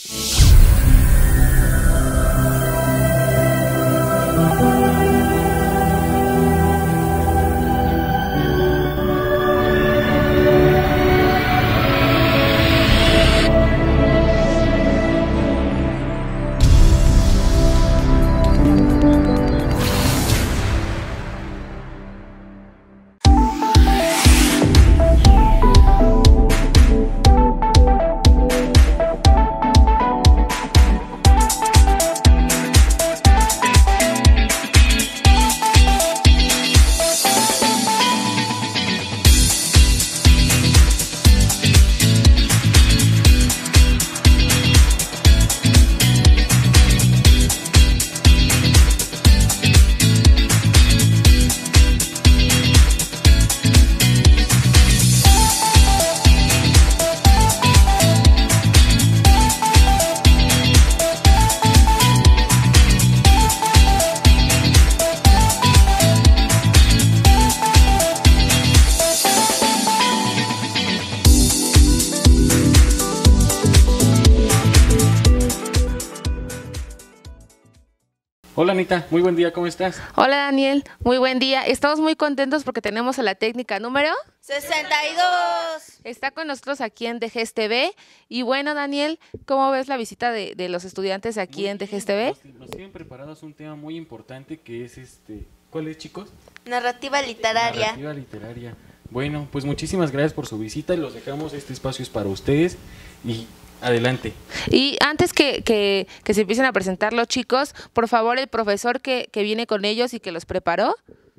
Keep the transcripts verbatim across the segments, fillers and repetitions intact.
Hola Anita, muy buen día, ¿cómo estás? Hola Daniel, muy buen día. Estamos muy contentos porque tenemos a la técnica número sesenta y dos. Está con nosotros aquí en D G E S T V. Y bueno Daniel, ¿cómo ves la visita de, de los estudiantes aquí Muy en D G E S bien, T V? Nos, nos tienen preparados un tema muy importante que es este... ¿Cuál es, chicos? Narrativa literaria. Narrativa literaria. Bueno, pues muchísimas gracias por su visita. Los dejamos, este espacio es para ustedes y adelante. Y antes que, que, que se empiecen a presentar los chicos, por favor, el profesor que, que viene con ellos y que los preparó.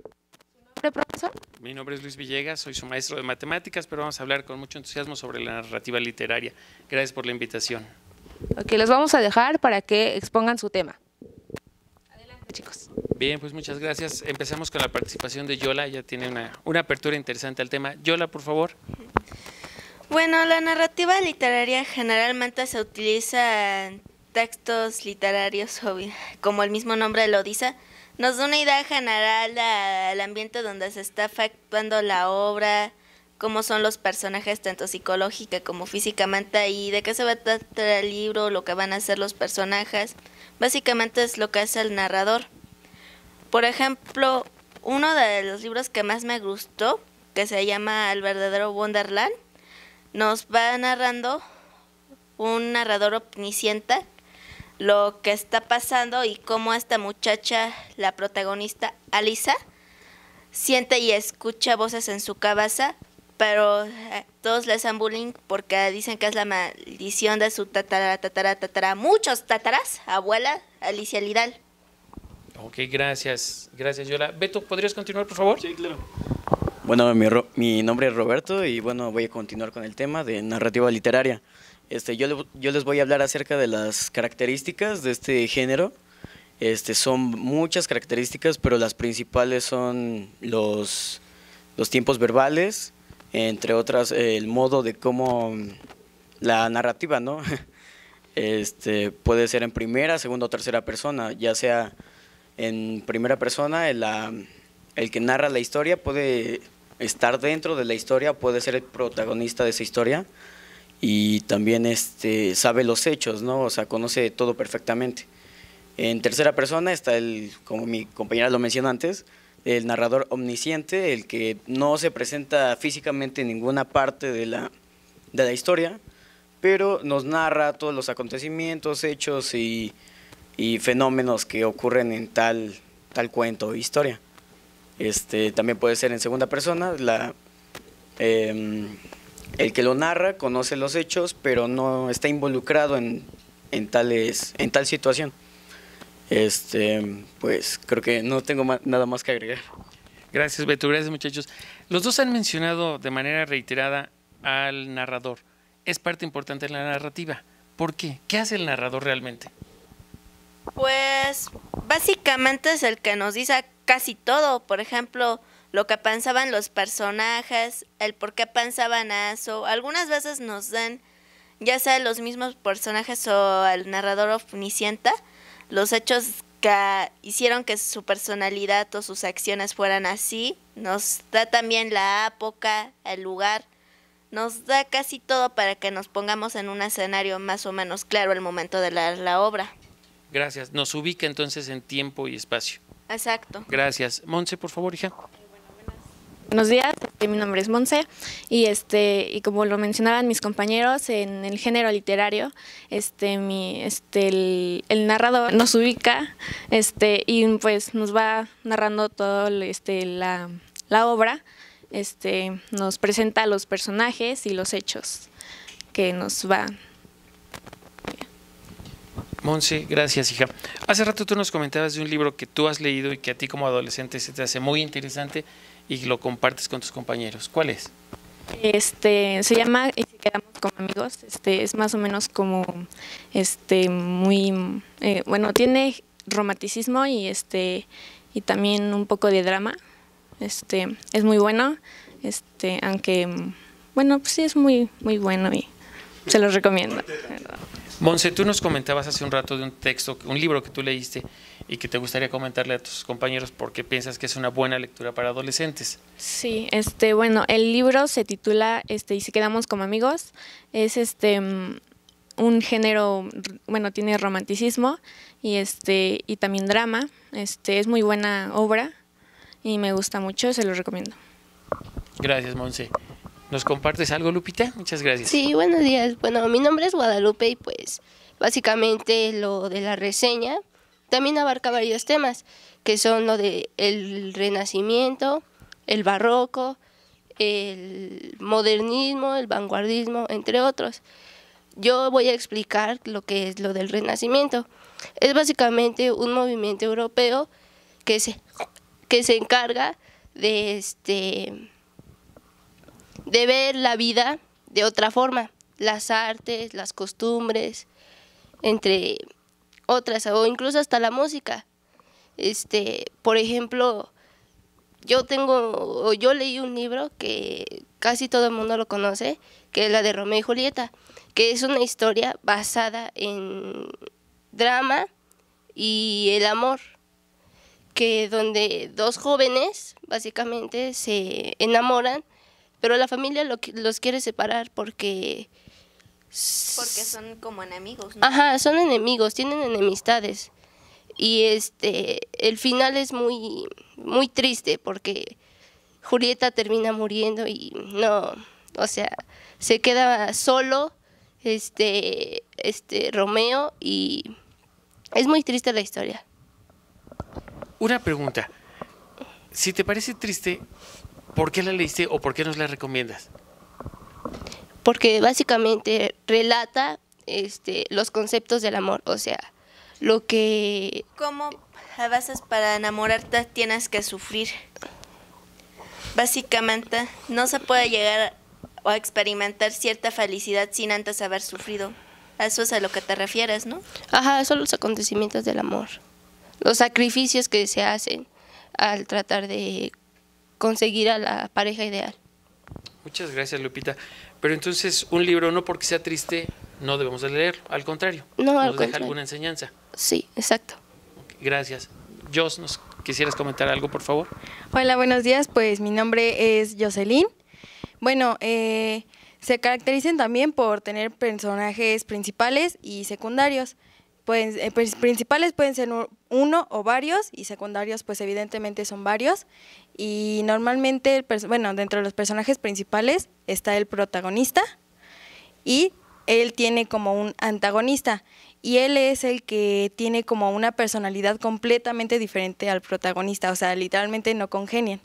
¿Su nombre, profesor? Mi nombre es Luis Villegas, soy su maestro de matemáticas, pero vamos a hablar con mucho entusiasmo sobre la narrativa literaria. Gracias por la invitación. Ok, los vamos a dejar para que expongan su tema. Adelante, chicos. Bien, pues muchas gracias. Empezamos con la participación de Yola, ella tiene una, una apertura interesante al tema. Yola, por favor. Bueno, la narrativa literaria generalmente se utiliza en textos literarios, como el mismo nombre lo dice. Nos da una idea general del ambiente donde se está efectuando la obra, cómo son los personajes tanto psicológica como físicamente y de qué se va a tratar el libro, lo que van a hacer los personajes. Básicamente es lo que hace el narrador. Por ejemplo, uno de los libros que más me gustó, que se llama El verdadero Wonderland, nos va narrando un narrador omnisciente lo que está pasando y cómo esta muchacha, la protagonista Alisa, siente y escucha voces en su cabeza, pero eh, todos le hacen bullying porque dicen que es la maldición de su tatara, tatara, tatara, muchos tataras, abuela Alicia Lidal. Ok, gracias. Gracias, Yola. Beto, ¿podrías continuar, por favor? Sí, claro. Bueno, mi, mi nombre es Roberto y bueno, voy a continuar con el tema de narrativa literaria. Este, yo, le, yo les voy a hablar acerca de las características de este género. Este, son muchas características, pero las principales son los, los tiempos verbales, entre otras el modo de cómo la narrativa, ¿no? Este, puede ser en primera, segunda o tercera persona, ya sea en primera persona, el, la, el que narra la historia puede estar dentro de la historia, puede ser el protagonista de esa historia y también este, sabe los hechos, ¿no? O sea, conoce todo perfectamente. En tercera persona está el, como mi compañera lo mencionó antes, el narrador omnisciente, el que no se presenta físicamente en ninguna parte de la, de la historia, pero nos narra todos los acontecimientos, hechos y, y fenómenos que ocurren en tal, tal cuento o historia. Este, también puede ser en segunda persona, la, eh, el que lo narra conoce los hechos, pero no está involucrado en, en, tales, en tal situación. Este, pues creo que no tengo más, nada más que agregar. Gracias, Beto. Gracias, muchachos. Los dos han mencionado de manera reiterada al narrador. Es parte importante de la narrativa. ¿Por qué? ¿Qué hace el narrador realmente? Pues básicamente es el que nos dice casi todo, por ejemplo, lo que pensaban los personajes, el por qué pensaban eso. Algunas veces nos dan, ya sea los mismos personajes o el narrador omnisciente, los hechos que hicieron que su personalidad o sus acciones fueran así. Nos da también la época, el lugar nos da casi todo para que nos pongamos en un escenario más o menos claro al momento de leer la obra. Gracias. Nos ubica entonces en tiempo y espacio. Exacto. Gracias. Monse, por favor, hija. Buenos días, este, mi nombre es Monse y este y como lo mencionaban mis compañeros en el género literario, este mi este el, el narrador nos ubica este y pues nos va narrando todo este la, la obra, este nos presenta los personajes y los hechos que nos va. Monse, gracias, hija. Hace rato tú nos comentabas de un libro que tú has leído y que a ti como adolescente se te hace muy interesante y lo compartes con tus compañeros. ¿Cuál es? Este se llama Y si quedamos como amigos. Este es más o menos como este muy eh, bueno, tiene romanticismo y este y también un poco de drama. Este es muy bueno, este aunque bueno, pues sí es muy muy bueno y se los recomiendo. Monse, tú nos comentabas hace un rato de un texto, un libro que tú leíste y que te gustaría comentarle a tus compañeros porque piensas que es una buena lectura para adolescentes. Sí, este, bueno, el libro se titula este, Y si quedamos como amigos. Es este un género, bueno, tiene romanticismo y este y también drama. Este es muy buena obra y me gusta mucho, se lo recomiendo. Gracias, Monse. ¿Nos compartes algo, Lupita? Muchas gracias. Sí, buenos días. Bueno, mi nombre es Guadalupe y pues básicamente lo de la reseña también abarca varios temas, que son lo de el Renacimiento, el Barroco, el modernismo, el vanguardismo, entre otros. Yo voy a explicar lo que es lo del Renacimiento. Es básicamente un movimiento europeo que se, que se encarga de este de ver la vida de otra forma, las artes, las costumbres, entre otras, o incluso hasta la música. Este, por ejemplo, yo tengo, o yo leí un libro que casi todo el mundo lo conoce, que es la de Romeo y Julieta, que es una historia basada en drama y el amor, que donde dos jóvenes básicamente se enamoran, pero la familia lo, los quiere separar porque... Porque son como enemigos, ¿no? Ajá, son enemigos, tienen enemistades. Y este el final es muy, muy triste porque Julieta termina muriendo y no, o sea, se queda solo este, este Romeo y es muy triste la historia. Una pregunta. Si te parece triste, ¿por qué la leíste o por qué nos la recomiendas? Porque básicamente relata este, los conceptos del amor, o sea, lo que... ¿Cómo a veces para enamorarte tienes que sufrir? Básicamente, no se puede llegar a experimentar cierta felicidad sin antes haber sufrido. A eso es a lo que te refieres, ¿no? Ajá, son los acontecimientos del amor, los sacrificios que se hacen al tratar de conseguir a la pareja ideal. Muchas gracias, Lupita. Pero entonces, un libro no porque sea triste, no debemos de leerlo, al contrario. No, al nos deja contrario. alguna enseñanza. Sí, exacto. Gracias. Jos, ¿nos quisieras comentar algo, por favor? Hola, buenos días. Pues mi nombre es Jocelyn. Bueno, eh, se caracterizan también por tener personajes principales y secundarios. Pues, eh, pues, principales pueden ser uno o varios y secundarios pues evidentemente son varios. Y normalmente, el bueno, dentro de los personajes principales está el protagonista y él tiene como un antagonista. Y él es el que tiene como una personalidad completamente diferente al protagonista, o sea, literalmente no congenian.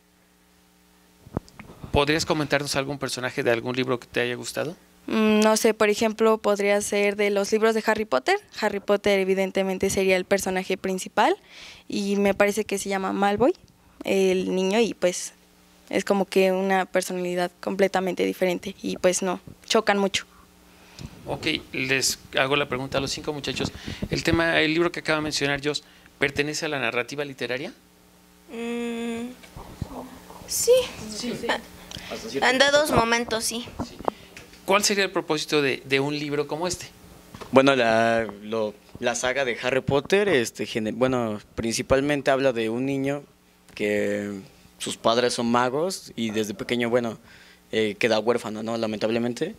¿Podrías comentarnos algún personaje de algún libro que te haya gustado? Mm, no sé, por ejemplo, podría ser de los libros de Harry Potter. Harry Potter evidentemente sería el personaje principal y me parece que se llama Malfoy, el niño, y pues es como que una personalidad completamente diferente y pues no, chocan mucho. Ok, les hago la pregunta a los cinco muchachos. El tema, el libro que acaba de mencionar Jos, ¿pertenece a la narrativa literaria? Mm, sí. sí. En dados momentos, sí. sí. ¿Cuál sería el propósito de, de un libro como este? Bueno, la, lo, la saga de Harry Potter, este, bueno, principalmente habla de un niño que sus padres son magos y desde pequeño, bueno, eh, queda huérfano, ¿no? Lamentablemente.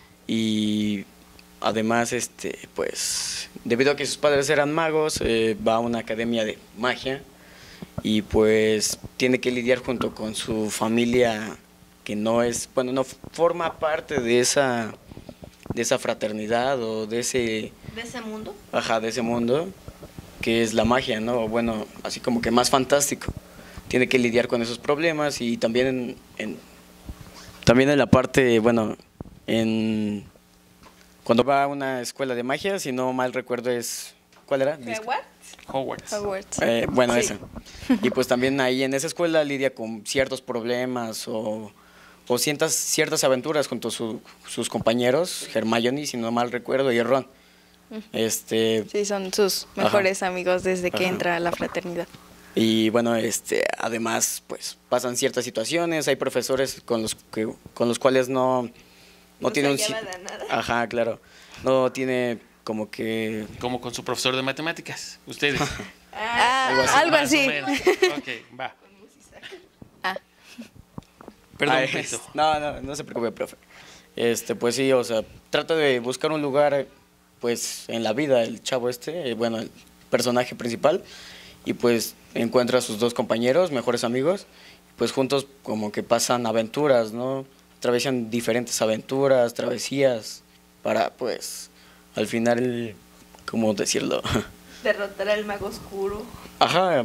Y además, este, pues, debido a que sus padres eran magos, eh, va a una academia de magia y pues tiene que lidiar junto con su familia que no es, bueno, no forma parte de esa, de esa fraternidad o de ese... ¿De ese mundo? Ajá, de ese mundo, que es la magia, ¿no? Bueno, así como que más fantástico. Tiene que lidiar con esos problemas y también en, en también en la parte, bueno, en cuando va a una escuela de magia, si no mal recuerdo es, ¿cuál era? Hogwarts. Hogwarts. Eh, bueno, Sí. esa. Y pues también ahí en esa escuela lidia con ciertos problemas o, o ciertas, ciertas aventuras junto a su- sus compañeros, Hermione, si no mal recuerdo, y Ron. Este, Sí, son sus Ajá. mejores amigos desde que Ajá. entra a la fraternidad. y bueno, este, además, pues pasan ciertas situaciones, hay profesores con los, que, con los cuales no, no, No tiene un... se ci- lleva de nada. Ajá, claro. No tiene como que... Como con su profesor de matemáticas. Ustedes. Ah, Algo así. algo Más o así. menos. Ok, va. Ah. Perdón, Ay, Beto. es- no, no, no se preocupe, profe. Este, pues sí, o sea, trata de buscar un lugar, pues, en la vida, el chavo este, eh, bueno, el personaje principal, y pues encuentra a sus dos compañeros, mejores amigos, pues juntos como que pasan aventuras, ¿no? Atraviesan diferentes aventuras, travesías, para, pues, al final, ¿cómo decirlo? Derrotar al mago oscuro. Ajá,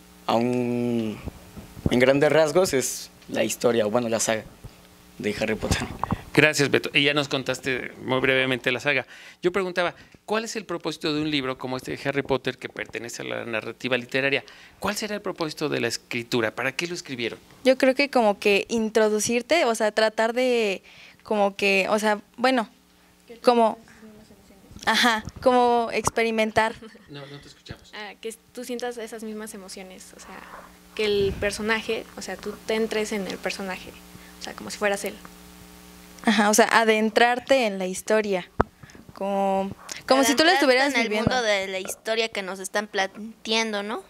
aún en grandes rasgos es la historia, o bueno, la saga de Harry Potter. Gracias, Beto. Y ya nos contaste muy brevemente la saga. Yo preguntaba, ¿cuál es el propósito de un libro como este de Harry Potter que pertenece a la narrativa literaria? ¿Cuál será el propósito de la escritura? ¿Para qué lo escribieron? Yo creo que como que introducirte, o sea, tratar de como que, o sea, bueno, como, ajá, como experimentar. No, no te escuchamos. Ah, que tú sientas esas mismas emociones, o sea, que el personaje, o sea, tú te entres en el personaje, o sea, como si fueras él. Ajá, o sea, adentrarte en la historia. Como, como si tú la Adentrarte estuvieras en el viviendo. mundo de la historia que nos están planteando, ¿no?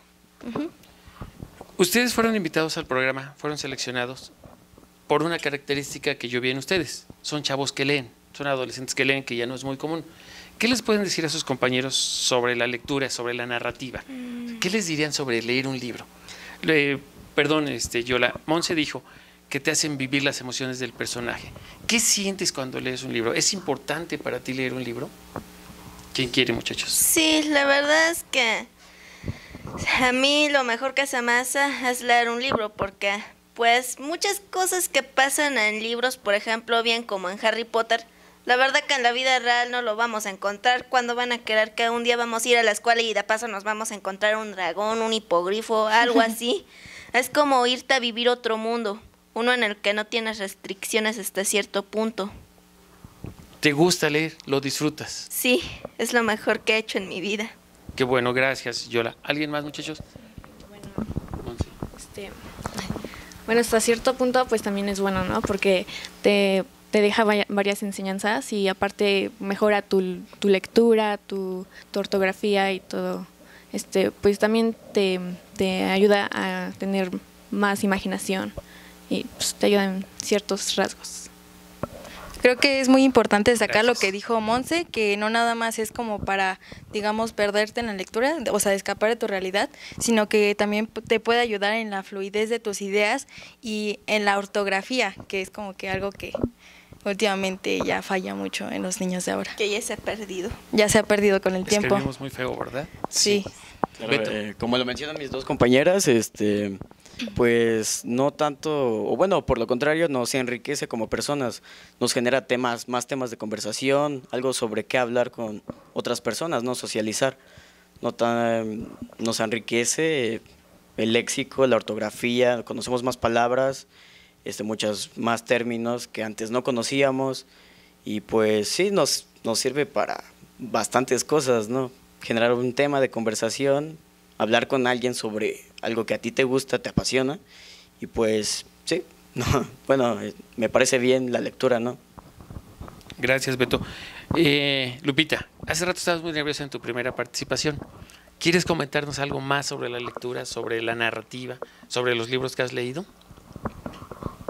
Ustedes fueron invitados al programa, fueron seleccionados por una característica que yo vi en ustedes. Son chavos que leen, son adolescentes que leen, que ya no es muy común. ¿Qué les pueden decir a sus compañeros sobre la lectura, sobre la narrativa? ¿Qué les dirían sobre leer un libro? Le- perdón, este, Yola, Monse dijo que te hacen vivir las emociones del personaje. ¿Qué sientes cuando lees un libro? ¿Es importante para ti leer un libro? ¿Quién quiere, muchachos? Sí, la verdad es que a mí lo mejor que se me hace es leer un libro porque pues muchas cosas que pasan en libros, por ejemplo, bien como en Harry Potter, la verdad que en la vida real no lo vamos a encontrar. Cuando van a creer que un día vamos a ir a la escuela y de paso nos vamos a encontrar un dragón, un hipogrifo, algo así. Es como irte a vivir otro mundo, uno en el que no tienes restricciones hasta cierto punto. ¿Te gusta leer? ¿Lo disfrutas? Sí, es lo mejor que he hecho en mi vida. Qué bueno, gracias, Yola. ¿Alguien más, muchachos? Monse. Este, bueno, hasta cierto punto pues también es bueno, ¿no? Porque te, te deja vaya- varias enseñanzas y aparte mejora tu, tu lectura, tu, tu ortografía y todo. Este, pues también te, te ayuda a tener más imaginación y pues, te ayuda en ciertos rasgos. Creo que es muy importante destacar lo Gracias. que dijo Monse, que no nada más es como para, digamos, perderte en la lectura, o sea, escapar de tu realidad, sino que también p- te puede ayudar en la fluidez de tus ideas y en la ortografía, que es como que algo que últimamente ya falla mucho en los niños de ahora. Que ya se ha perdido. Ya se ha perdido con el tiempo. Escribimos muy feo, ¿verdad? Sí. Claro, Beto. eh, como lo mencionan mis dos compañeras, este, pues no tanto, o bueno, por lo contrario, nos enriquece como personas, nos genera temas, más temas de conversación, algo sobre qué hablar con otras personas, no socializar, no tan, nos enriquece el léxico, la ortografía, conocemos más palabras, este, muchos más términos que antes no conocíamos y pues sí, nos, nos sirve para bastantes cosas, ¿no? Generar un tema de conversación, hablar con alguien sobre algo que a ti te gusta, te apasiona, y pues sí, no, bueno, eh, me parece bien la lectura, ¿no? Gracias, Beto. Eh, Lupita, hace rato estabas muy nerviosa en tu primera participación. ¿Quieres comentarnos algo más sobre la lectura, sobre la narrativa, sobre los libros que has leído?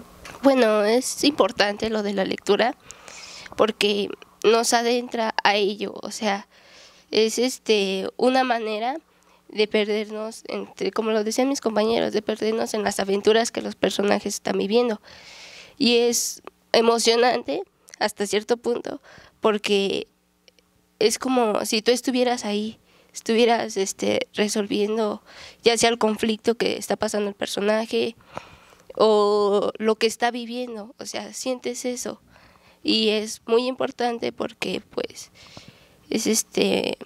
Bueno, es importante lo de la lectura porque nos adentra a ello, o sea, es este una manera de perdernos, entre, como lo decían mis compañeros, de perdernos en las aventuras que los personajes están viviendo. Y es emocionante hasta cierto punto, porque es como si tú estuvieras ahí, estuvieras este, resolviendo ya sea el conflicto que está pasando el personaje o lo que está viviendo, o sea, sientes eso. Y es muy importante porque pues es este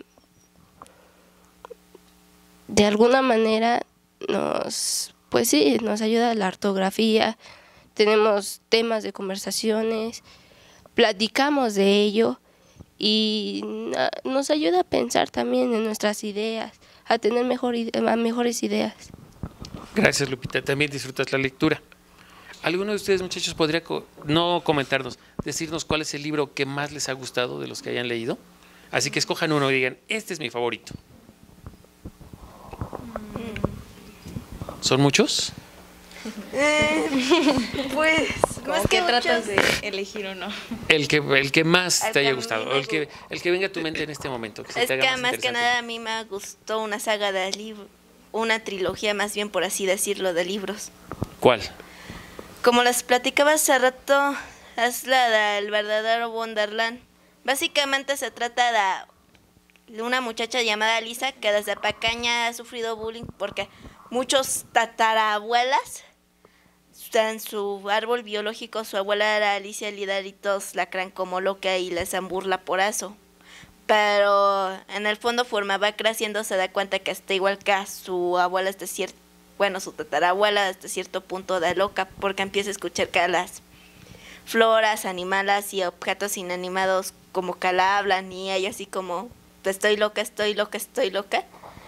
de alguna manera nos pues sí, nos ayuda la ortografía, tenemos temas de conversaciones, platicamos de ello y nos ayuda a pensar también en nuestras ideas, a tener mejor, a mejores ideas. Gracias, Lupita. También disfrutas la lectura. ¿Alguno de ustedes, muchachos, podría co no comentarnos, decirnos cuál es el libro que más les ha gustado de los que hayan leído? Así que escojan uno y digan, este es mi favorito. ¿Son muchos? Eh, pues, ¿Cómo que tratas de elegir uno? El que, el que más El te que haya a mí gustado, me o el que, el que venga a tu mente en este momento. Que se es te haga que más más que interesante. nada a mí me gustó una saga de libros, una trilogía más bien por así decirlo de libros. ¿Cuál? Como les platicaba hace rato, es la del verdadero Wonderland. Básicamente se trata de una muchacha llamada Lisa que desde pequeña ha sufrido bullying porque muchos tatarabuelas en su árbol biológico, su abuela era Alicia Lidar y todos la creen como loca y les hacen burla por eso. Pero en el fondo, conforme va creciendo, se da cuenta que está igual que a su abuela, hasta cierto, bueno, su tatarabuela, hasta cierto punto de loca, porque empieza a escuchar que las floras, animales y objetos inanimados como que la hablan y ella así como, estoy loca, estoy loca, estoy loca.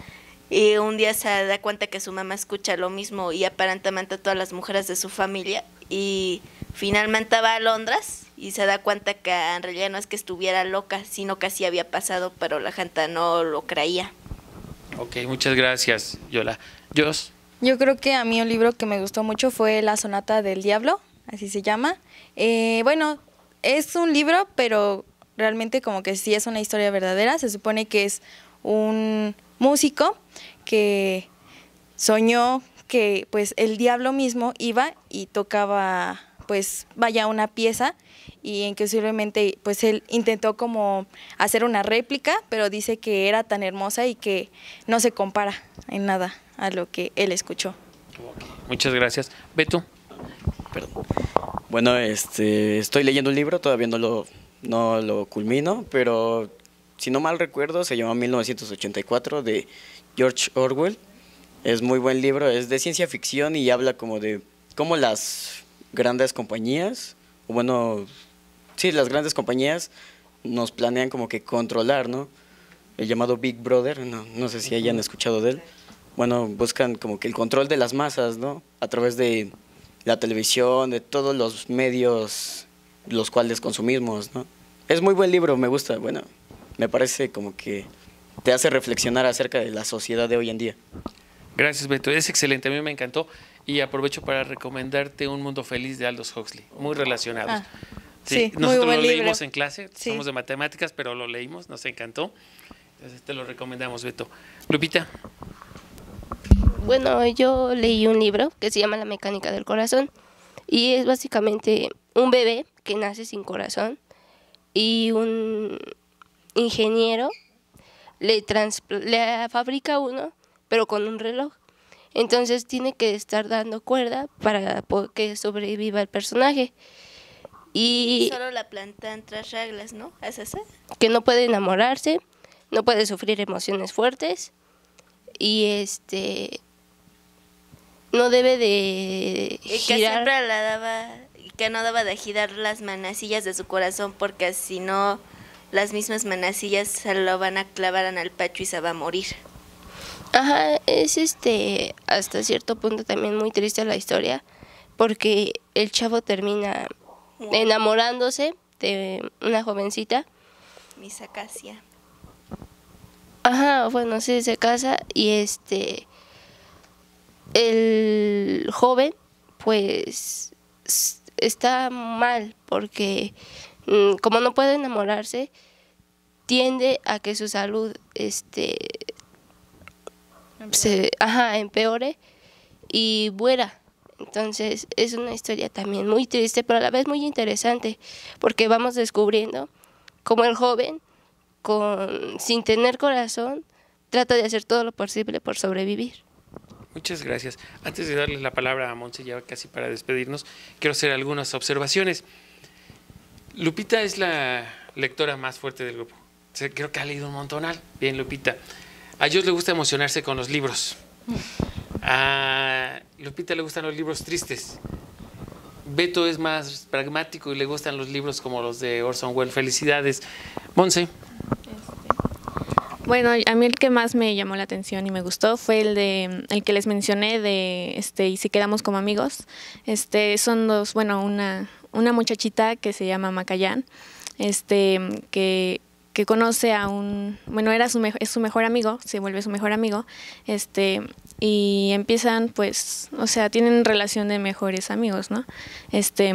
Y un día se da cuenta que su mamá escucha lo mismo y aparentemente todas las mujeres de su familia, y finalmente va a Londres y se da cuenta que en realidad no es que estuviera loca, sino que así había pasado, pero la gente no lo creía. Ok, muchas gracias, Yola. Jos. Yo creo que a mí un libro que me gustó mucho fue La Sonata del Diablo, así se llama. Eh, bueno, es un libro, pero realmente como que sí es una historia verdadera. Se supone que es un músico que soñó que pues el diablo mismo iba y tocaba pues vaya una pieza, y increíblemente pues él intentó como hacer una réplica, pero dice que era tan hermosa y que no se compara en nada a lo que él escuchó. Okay, muchas gracias. Beto. Perdón. Bueno, este, estoy leyendo un libro, todavía no lo, no lo culmino, pero si no mal recuerdo se llama mil novecientos ochenta y cuatro de George Orwell. Es muy buen libro, es de ciencia ficción y habla como de cómo las grandes compañías, o bueno, sí, las grandes compañías nos planean como que controlar, ¿no? El llamado Big Brother, no, no sé si hayan escuchado de él. Bueno, buscan como que el control de las masas, ¿no? A través de la televisión, de todos los medios los cuales consumimos, ¿no? Es muy buen libro, me gusta, bueno, me parece como que te hace reflexionar acerca de la sociedad de hoy en día. Gracias, Beto. Es excelente, a mí me encantó. Y aprovecho para recomendarte Un Mundo Feliz de Aldous Huxley, muy relacionados. Ah, sí, sí, muy nosotros buen lo libro. leímos en clase, Sí. somos de matemáticas, pero lo leímos, nos encantó. Entonces te lo recomendamos, Beto. Lupita. Bueno, yo leí un libro que se llama La Mecánica del Corazón y es básicamente un bebé que nace sin corazón y un ingeniero le, trans, le fabrica uno, pero con un reloj. Entonces tiene que estar dando cuerda para que sobreviva el personaje. Y solo la plantean tres reglas, ¿no? ¿Es ese? Que no puede enamorarse, no puede sufrir emociones fuertes y este no debe de Y que girar. siempre la daba, y que no daba de girar las manecillas de su corazón, porque si no, las mismas manecillas se lo van a clavar en el pecho y se va a morir. Ajá, es este hasta cierto punto también muy triste la historia, porque el chavo termina enamorándose de una jovencita. Miss Acacia. Ajá, bueno, sí, se casa y este el joven pues está mal porque mm, como no puede enamorarse, tiende a que su salud este, se, ajá, empeore y muera. Entonces es una historia también muy triste, pero a la vez muy interesante, porque vamos descubriendo cómo el joven, con, sin tener corazón, trata de hacer todo lo posible por sobrevivir. Muchas gracias. Antes de darles la palabra a Monse, ya casi para despedirnos, quiero hacer algunas observaciones. Lupita es la lectora más fuerte del grupo. Creo que ha leído un montonal. Bien, Lupita. A ellos le gusta emocionarse con los libros. A Lupita le gustan los libros tristes. Beto es más pragmático y le gustan los libros como los de Orson Welles. Felicidades. Monse. Bueno, a mí el que más me llamó la atención y me gustó fue el de el que les mencioné de este y si quedamos como amigos. Este son dos, bueno, una una muchachita que se llama Macayán, este que que conoce a un, bueno, era su es su mejor amigo, se vuelve su mejor amigo, este y empiezan pues, o sea, tienen relación de mejores amigos, ¿no? Este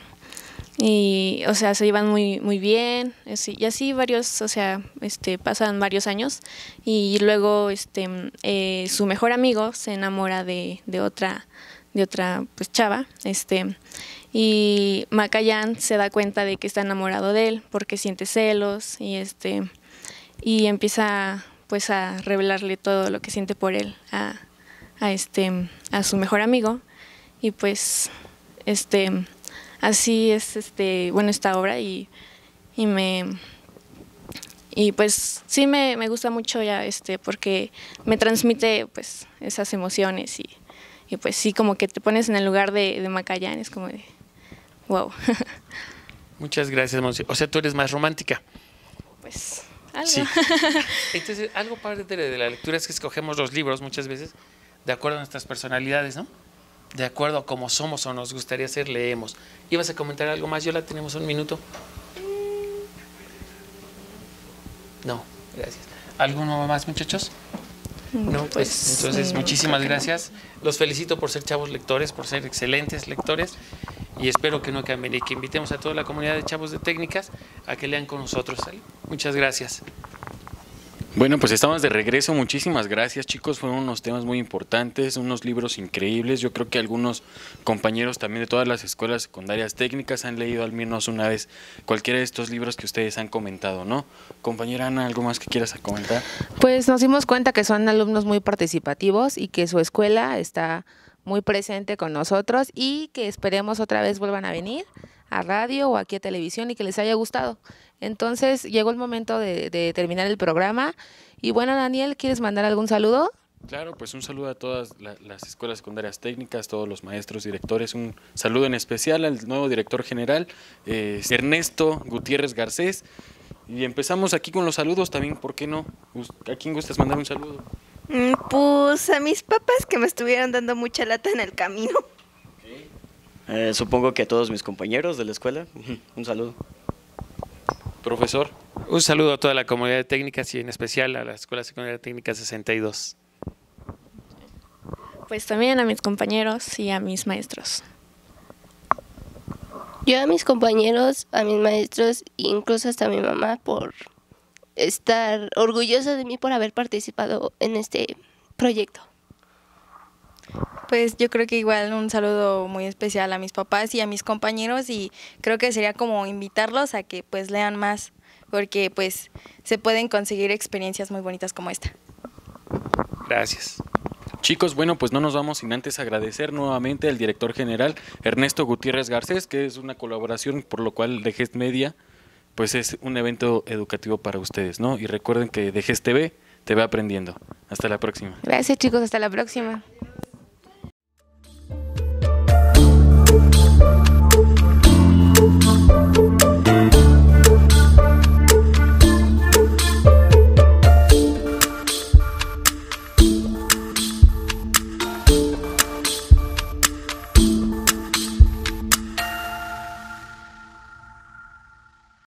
y o sea se llevan muy muy bien así, y así varios, o sea, este pasan varios años y luego este eh, su mejor amigo se enamora de, de otra de otra pues chava, este y Macayán se da cuenta de que está enamorado de él porque siente celos y este y empieza pues a revelarle todo lo que siente por él a, a este a su mejor amigo y pues este así es este bueno esta obra y, y me y pues sí me, me gusta mucho ya este porque me transmite pues esas emociones y, y pues sí como que te pones en el lugar de, de Macayán, es como de wow. Muchas gracias, Monse. O sea, tú eres más romántica. Pues algo. Sí. Entonces, algo padre de la lectura es que escogemos los libros muchas veces de acuerdo a nuestras personalidades, ¿no? De acuerdo a cómo somos o nos gustaría ser, leemos. ¿Ibas a comentar algo más, Yola? Tenemos un minuto. No, gracias. ¿Alguno más, muchachos? No, pues, pues entonces no, muchísimas gracias. Los felicito por ser chavos lectores, por ser excelentes lectores y espero que no cambien y que invitemos a toda la comunidad de chavos de técnicas a que lean con nosotros. ¿Sale? Muchas gracias. Bueno, pues estamos de regreso. Muchísimas gracias, chicos. Fueron unos temas muy importantes, unos libros increíbles. Yo creo que algunos compañeros también de todas las escuelas secundarias técnicas han leído al menos una vez cualquiera de estos libros que ustedes han comentado, ¿no? Compañera Ana, ¿algo más que quieras comentar? Pues nos dimos cuenta que son alumnos muy participativos y que su escuela está muy presente con nosotros y que esperemos otra vez vuelvan a venir a radio o aquí a televisión y que les haya gustado. Entonces llegó el momento de, de terminar el programa y bueno, Daniel, ¿quieres mandar algún saludo? Claro, pues un saludo a todas la, las escuelas secundarias técnicas, todos los maestros, directores, un saludo en especial al nuevo director general, eh, Ernesto Gutiérrez Garcés, y empezamos aquí con los saludos también, ¿por qué no? ¿A quién gustas mandar un saludo? Pues a mis papás que me estuvieron dando mucha lata en el camino. Eh, supongo que a todos mis compañeros de la escuela, un saludo. Profesor. Un saludo a toda la comunidad de técnicas y en especial a la Escuela Secundaria Técnica sesenta y dos. Pues también a mis compañeros y a mis maestros. Yo a mis compañeros, a mis maestros, incluso hasta a mi mamá por estar orgullosa de mí por haber participado en este proyecto. Pues yo creo que igual un saludo muy especial a mis papás y a mis compañeros y creo que sería como invitarlos a que pues lean más porque pues se pueden conseguir experiencias muy bonitas como esta. Gracias. Chicos, bueno, pues no nos vamos sin antes agradecer nuevamente al director general Ernesto Gutiérrez Garcés, que es una colaboración por lo cual D G E S Media pues es un evento educativo para ustedes, ¿no? Y recuerden que D G E S T V, T V aprendiendo. Hasta la próxima. Gracias, chicos, hasta la próxima.